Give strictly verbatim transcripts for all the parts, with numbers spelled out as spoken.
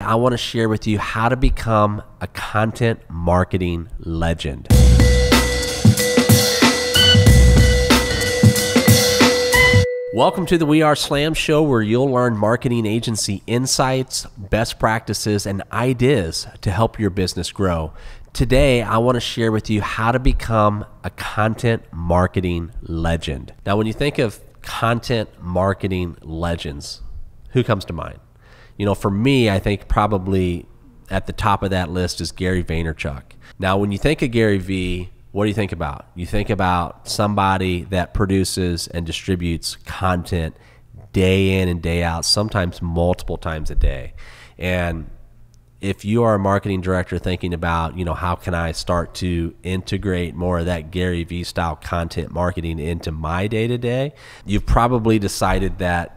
I want to share with you how to become a content marketing legend. Welcome to the We Are Slam Show, where you'll learn marketing agency insights, best practices, and ideas to help your business grow. Today, I want to share with you how to become a content marketing legend. Now, when you think of content marketing legends, who comes to mind? You know, for me, I think probably at the top of that list is Gary Vaynerchuk. Now, when you think of Gary Vee, what do you think about? You think about somebody that produces and distributes content day in and day out, sometimes multiple times a day. And if you are a marketing director thinking about, you know, how can I start to integrate more of that Gary Vee style content marketing into my day-to-day, you've probably decided that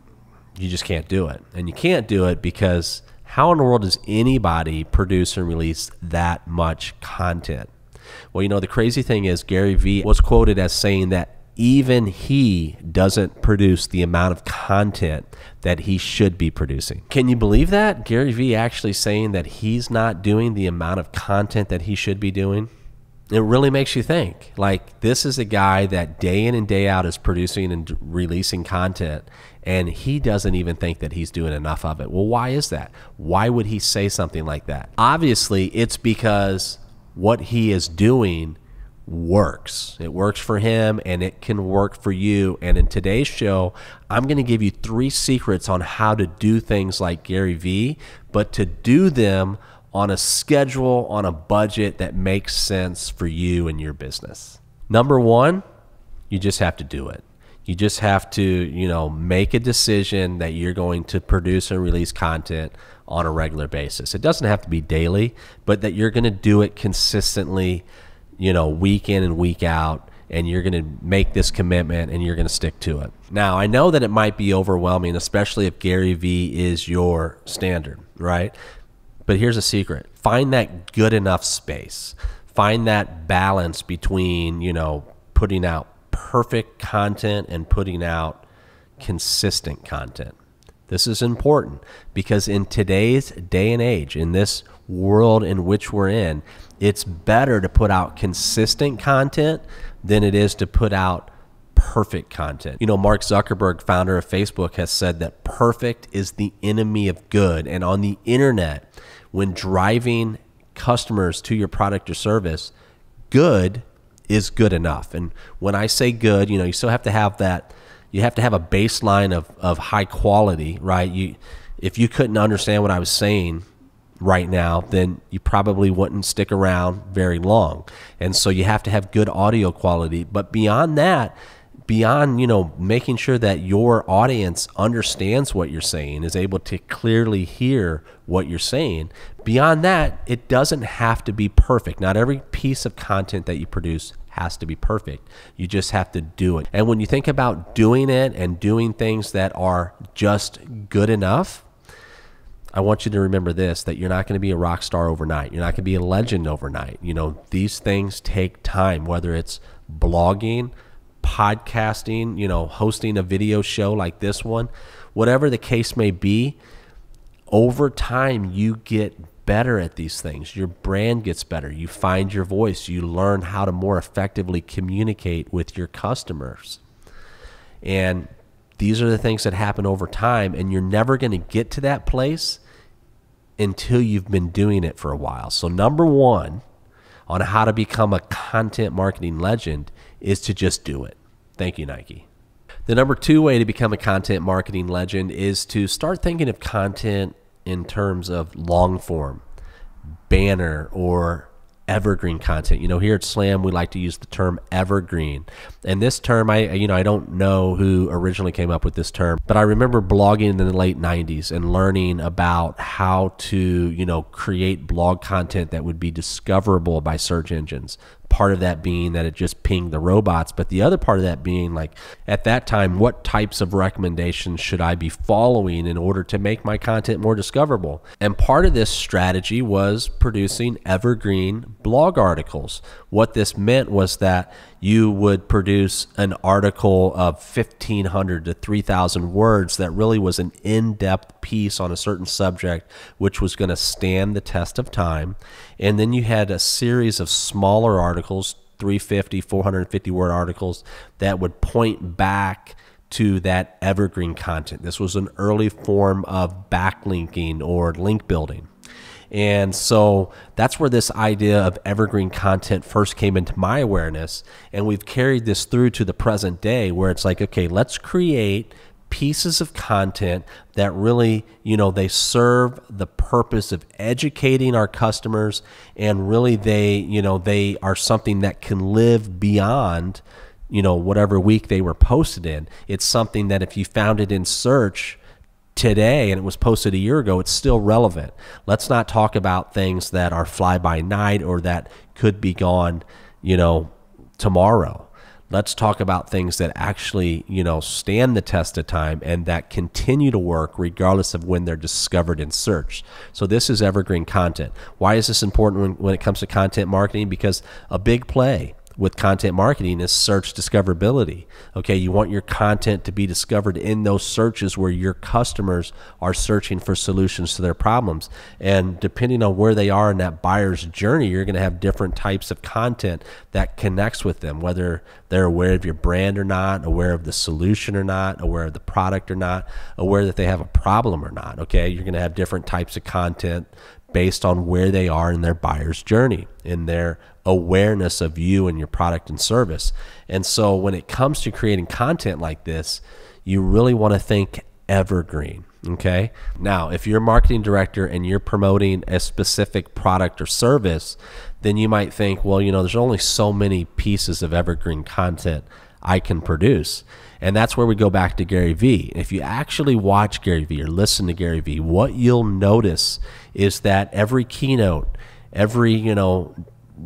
you just can't do it. And you can't do it because how in the world does anybody produce and release that much content? Well, you know, the crazy thing is Gary Vee was quoted as saying that even he doesn't produce the amount of content that he should be producing. Can you believe that? Gary Vee actually saying that he's not doing the amount of content that he should be doing? It really makes you think. Like, this is a guy that day in and day out is producing and releasing content, and he doesn't even think that he's doing enough of it. Well, why is that? Why would he say something like that? Obviously, it's because what he is doing works. It works for him, and it can work for you. And in today's show, I'm going to give you three secrets on how to do things like Gary Vee, but to do them on a schedule, on a budget that makes sense for you and your business. Number one, you just have to do it. You just have to, you know, make a decision that you're going to produce and release content on a regular basis. It doesn't have to be daily, but that you're going to do it consistently, you know, week in and week out, and you're going to make this commitment and you're going to stick to it. Now, I know that it might be overwhelming, especially if Gary Vee is your standard, right? But here's a secret. Find that good enough space. Find that balance between, you know, putting out perfect content and putting out consistent content. This is important because in today's day and age, in this world in which we're in, it's better to put out consistent content than it is to put out perfect content. You know, Mark Zuckerberg, founder of Facebook, has said that perfect is the enemy of good. And on the internet, when driving customers to your product or service, good is good enough. And when I say good, you know, you still have to have that, you have to have a baseline of, of high quality, right? You, if you couldn't understand what I was saying right now, then you probably wouldn't stick around very long. And so you have to have good audio quality. But beyond that, beyond, you know, making sure that your audience understands what you're saying, is able to clearly hear what you're saying, beyond that, it doesn't have to be perfect. Not every piece of content that you produce has to be perfect. You just have to do it. And when you think about doing it and doing things that are just good enough, I want you to remember this, that you're not going to be a rock star overnight. You're not going to be a legend overnight. You know, these things take time, whether it's blogging, podcasting, you know, hosting a video show like this one, whatever the case may be. Over time, you get better at these things. Your brand gets better. You find your voice. You learn how to more effectively communicate with your customers. And these are the things that happen over time, and you're never going to get to that place until you've been doing it for a while. So number one on how to become a content marketing legend is to just do it. Thank you, Nike. The number two way to become a content marketing legend is to start thinking of content in terms of long form, banner, or evergreen content. You know, here at Slam, we like to use the term evergreen. And this term, I you know, I don't know who originally came up with this term, but I remember blogging in the late nineties and learning about how to, you know, create blog content that would be discoverable by search engines, part of that being that it just pinged the robots, but the other part of that being, like, at that time, what types of recommendations should I be following in order to make my content more discoverable? And part of this strategy was producing evergreen blog articles. What this meant was that you would produce an article of fifteen hundred to three thousand words that really was an in-depth piece on a certain subject, which was going to stand the test of time. And then you had a series of smaller articles, three fifty, four hundred fifty word articles, that would point back to that evergreen content. This was an early form of backlinking or link building. And so that's where this idea of evergreen content first came into my awareness. And we've carried this through to the present day, where it's like, okay, let's create pieces of content that really, you know, they serve the purpose of educating our customers, and really they, you know, they are something that can live beyond, you know, whatever week they were posted in. It's something that if you found it in search today and it was posted a year ago, it's still relevant. Let's not talk about things that are fly by night or that could be gone, you know, tomorrow. Let's talk about things that actually, you know, stand the test of time and that continue to work regardless of when they're discovered in search. So this is evergreen content. Why is this important when, when it comes to content marketing? Because a big play with content marketing is search discoverability. Okay, you want your content to be discovered in those searches where your customers are searching for solutions to their problems. And depending on where they are in that buyer's journey, you're going to have different types of content that connects with them, whether they're aware of your brand or not, aware of the solution or not, aware of the product or not, aware that they have a problem or not. Okay, you're going to have different types of content based on where they are in their buyer's journey, in their awareness of you and your product and service. And so when it comes to creating content like this, you really want to think evergreen. Okay. Now, if you're a marketing director and you're promoting a specific product or service, then you might think, well, you know, there's only so many pieces of evergreen content I can produce. And that's where we go back to Gary Vee. If you actually watch Gary Vee or listen to Gary Vee, what you'll notice is that every keynote, every, you know,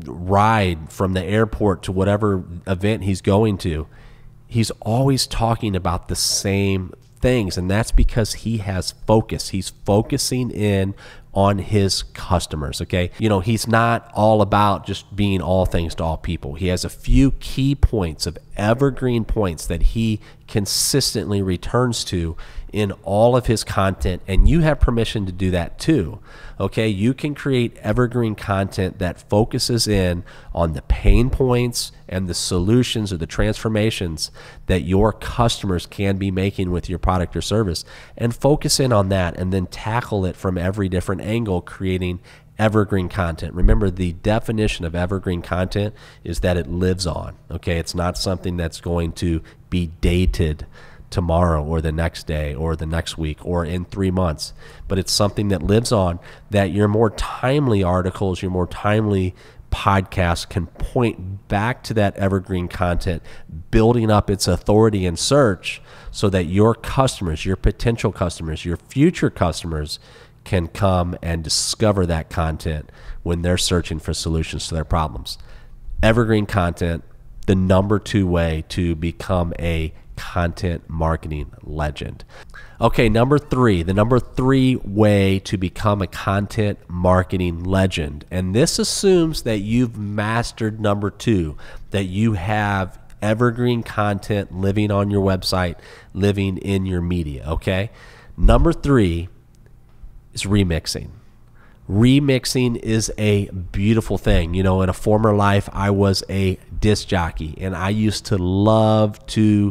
ride from the airport to whatever event he's going to, he's always talking about the same things. And that's because he has focus. He's focusing in on his customers. Okay. You know, he's not all about just being all things to all people. He has a few key points of evergreen points that he consistently returns to in all of his content, and you have permission to do that too. Okay, you can create evergreen content that focuses in on the pain points and the solutions or the transformations that your customers can be making with your product or service, and focus in on that and then tackle it from every different angle, creating evergreen content. Remember, the definition of evergreen content is that it lives on. Okay, it's not something that's going to be dated tomorrow or the next day or the next week or in three months, but it's something that lives on, that your more timely articles, your more timely podcasts can point back to that evergreen content, building up its authority in search so that your customers, your potential customers, your future customers can come and discover that content when they're searching for solutions to their problems. Evergreen content, the number two way to become a content marketing legend. Okay, number three, the number three way to become a content marketing legend. And this assumes that you've mastered number two, that you have evergreen content living on your website, living in your media. Okay, number three is remixing. Remixing is a beautiful thing. You know, in a former life, I was a disc jockey, and I used to love to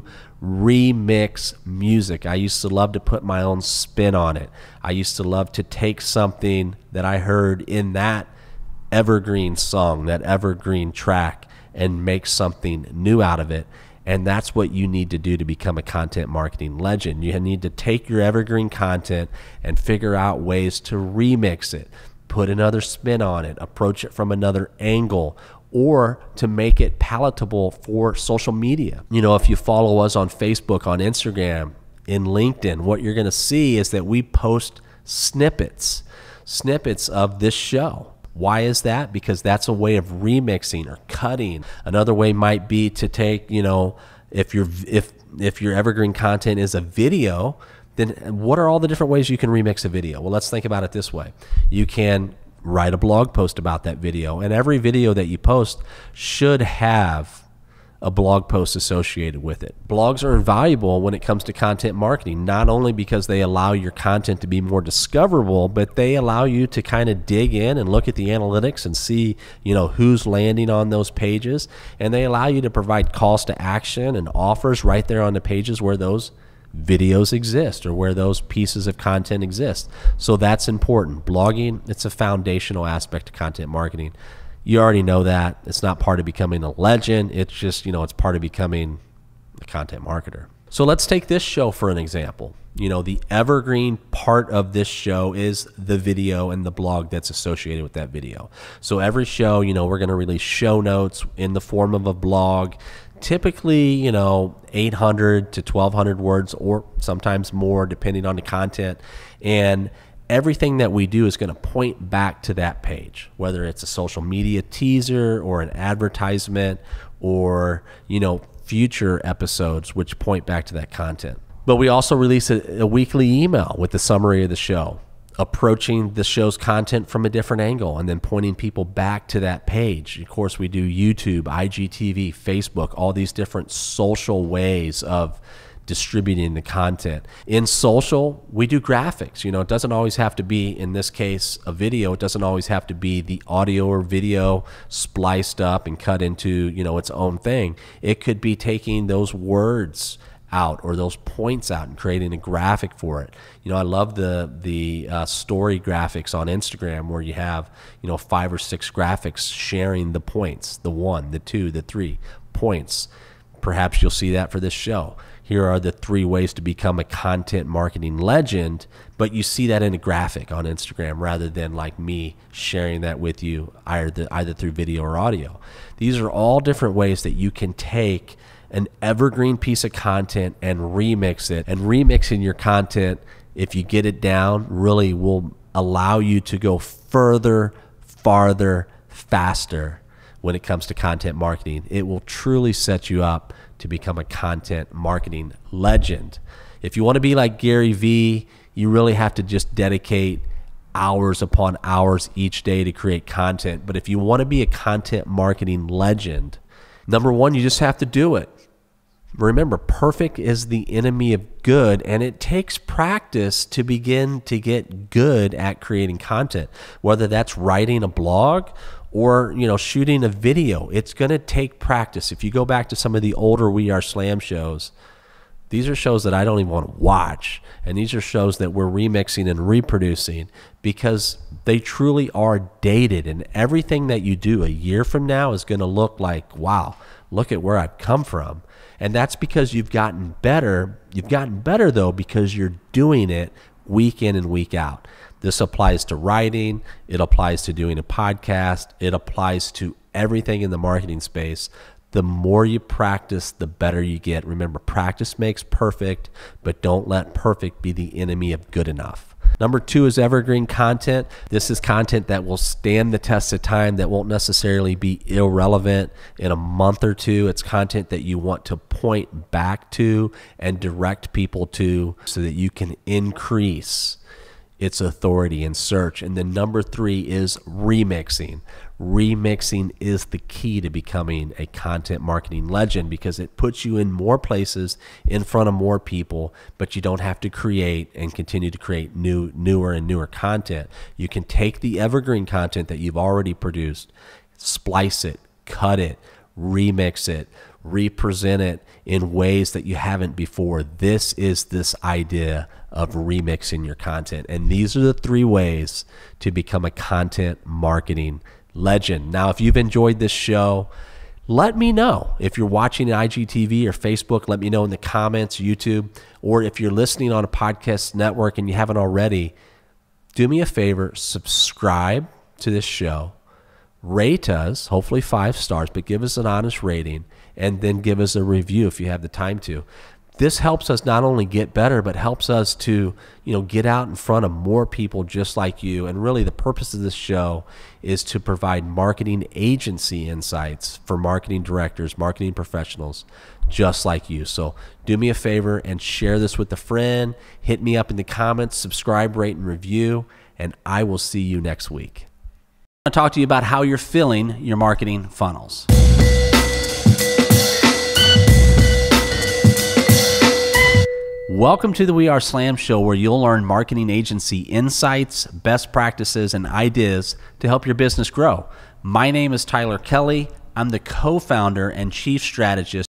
remix music. I used to love to put my own spin on it. I used to love to take something that I heard in that evergreen song, that evergreen track, and make something new out of it. And that's what you need to do to become a content marketing legend. You need to take your evergreen content and figure out ways to remix it, put another spin on it, approach it from another angle, or to make it palatable for social media. You know, if you follow us on Facebook, on Instagram, in LinkedIn, what you're going to see is that we post snippets, snippets of this show. Why is that? Because that's a way of remixing or cutting. Another way might be to take, you know, if your if if your evergreen content is a video, then what are all the different ways you can remix a video? Well, let's think about it this way. You can write a blog post about that video, and every video that you post should have a blog post associated with it. Blogs are invaluable when it comes to content marketing, not only because they allow your content to be more discoverable, but they allow you to kind of dig in and look at the analytics and see, you know, who's landing on those pages, and they allow you to provide calls to action and offers right there on the pages where those videos exist or where those pieces of content exist. So that's important. Blogging, it's a foundational aspect of content marketing. You already know that. It's not part of becoming a legend. It's just, you know, it's part of becoming a content marketer. So let's take this show for an example. You know, the evergreen part of this show is the video and the blog that's associated with that video. So every show, you know, we're going to release show notes in the form of a blog, typically, you know, eight hundred to twelve hundred words or sometimes more depending on the content. And everything that we do is going to point back to that page, whether it's a social media teaser or an advertisement or, you know, future episodes which point back to that content. But we also release a, a weekly email with the summary of the show, approaching the show's content from a different angle and then pointing people back to that page. Of course, we do YouTube, I G T V, Facebook, all these different social ways of distributing the content. In social, we do graphics. You know, it doesn't always have to be, in this case, a video. It doesn't always have to be the audio or video spliced up and cut into, you know, its own thing. It could be taking those words out or those points out and creating a graphic for it. You know, I love the the uh, story graphics on Instagram where you have, you know, five or six graphics sharing the points, the one, the two, the three points. Perhaps you'll see that for this show. Here are the three ways to become a content marketing legend, but you see that in a graphic on Instagram rather than like me sharing that with you either, either through video or audio. These are all different ways that you can take an evergreen piece of content and remix it. And remixing your content, if you get it down, really will allow you to go further, farther, faster when it comes to content marketing. It will truly set you up to become a content marketing legend. If you want to be like Gary Vee, you really have to just dedicate hours upon hours each day to create content. But if you want to be a content marketing legend, number one, you just have to do it. Remember, perfect is the enemy of good, and it takes practice to begin to get good at creating content, whether that's writing a blog or, you know, shooting a video. It's going to take practice. If you go back to some of the older We Are Slam shows, these are shows that I don't even want to watch, and these are shows that we're remixing and reproducing because they truly are dated, and everything that you do a year from now is going to look like, wow, look at where I've come from. And that's because you've gotten better. You've gotten better, though, because you're doing it week in and week out. This applies to writing. It applies to doing a podcast. It applies to everything in the marketing space. The more you practice, the better you get. Remember, practice makes perfect, but don't let perfect be the enemy of good enough. Number two is evergreen content. This is content that will stand the test of time, that won't necessarily be irrelevant in a month or two. It's content that you want to point back to and direct people to so that you can increase its authority in search. And then number three is remixing. Remixing is the key to becoming a content marketing legend because it puts you in more places in front of more people, but you don't have to create and continue to create new, newer and newer content. You can take the evergreen content that you've already produced, splice it, cut it, remix it, represent it in ways that you haven't before. This is this idea of remixing your content. And these are the three ways to become a content marketing legend. Now, if you've enjoyed this show, let me know. If you're watching I G T V or Facebook, let me know in the comments, YouTube, or if you're listening on a podcast network and you haven't already, do me a favor, subscribe to this show, rate us, hopefully five stars, but give us an honest rating, and then give us a review if you have the time to. This helps us not only get better, but helps us to, you know, get out in front of more people just like you. And really the purpose of this show is to provide marketing agency insights for marketing directors, marketing professionals just like you. So do me a favor and share this with a friend. Hit me up in the comments, subscribe, rate, and review, and I will see you next week. I want to talk to you about how you're filling your marketing funnels. Welcome to the We Are Slam show, where you'll learn marketing agency insights, best practices, and ideas to help your business grow. My name is Tyler Kelly. I'm the co-founder and chief strategist